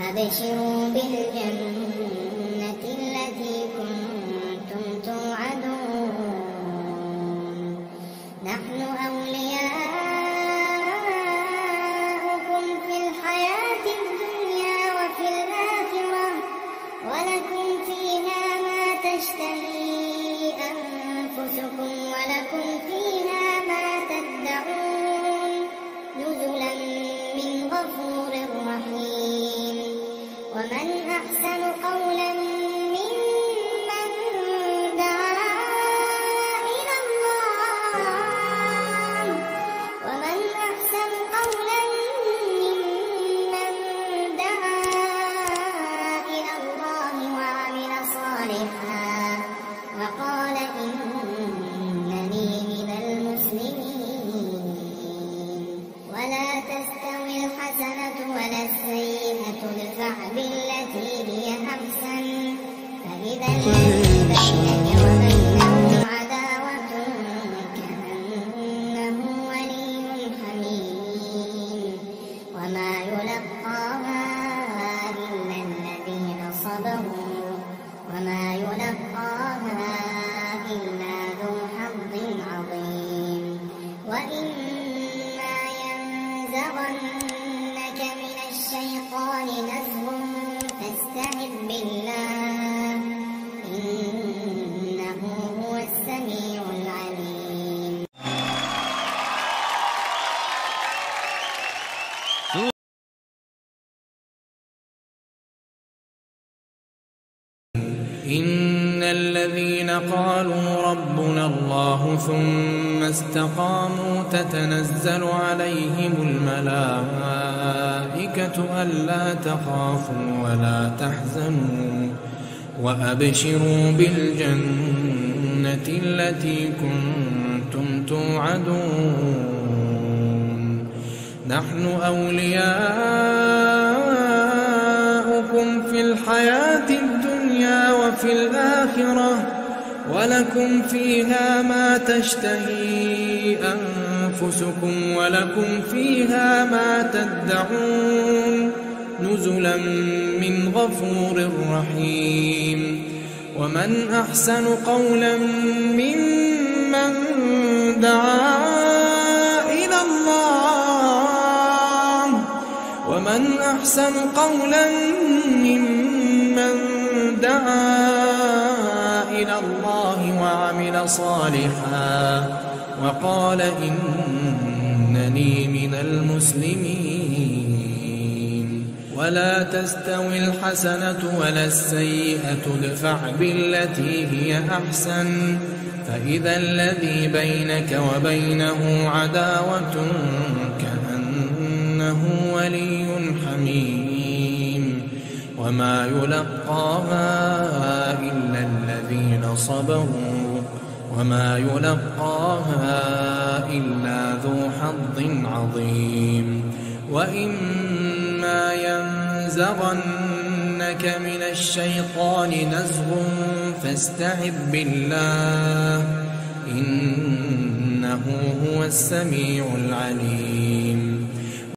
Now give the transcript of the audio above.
وأبشروا بالجنة التي كنتم توعدون نحن أولياؤكم في الحياة الدنيا وفي الآخرة ولكم فيها ما تشتهي أنفسكم ولكم فيها ما تدعون نزلا من غفور رحيم ومن أحسن قولا ممن دعا إلى الله ومن أحسن قولا ممن دعا إلى الله وعمل صالحا وقال إنني من المسلمين ولا تستوي الحسنة ولا السيئة ادفع بالتي هي أحسن فإذا الذي بينك وبينه عداوة كأنه ولي حميم وما يلقاها إلا الذين صبروا وما يلقاها إلا ذو حظ عظيم وإما ينزغنك من الشيطان نزغ فاستعذ بالله إنه هو السميع العليم. إن الذين قالوا ربنا الله ثم استقاموا تتنزل عليهم الملائكة ألا تخافوا ولا تحزنوا وأبشروا بالجنة التي كنتم توعدون نحن أولياؤكم في الحياة الدنيا وفي الآخرة ولكم فيها ما تشتهي أنفسكم ولكم فيها ما تدعون نزلا من غفور رحيم ومن أحسن قولا ممن دعا إلى الله ومن أحسن قولا ممن دعا إلى الله وعمل صالحا وقال إنني من المسلمين ولا تستوي الحسنة ولا السيئة ادفع بالتي هي أحسن فإذا الذي بينك وبينه عداوة كأنه ولي حميم وما يلقاها إلا الذين صبروا وما يلقاها إلا ذو حظ عظيم وإما ينزغنك من الشيطان نزغ فاستعذ بالله إنه هو السميع العليم.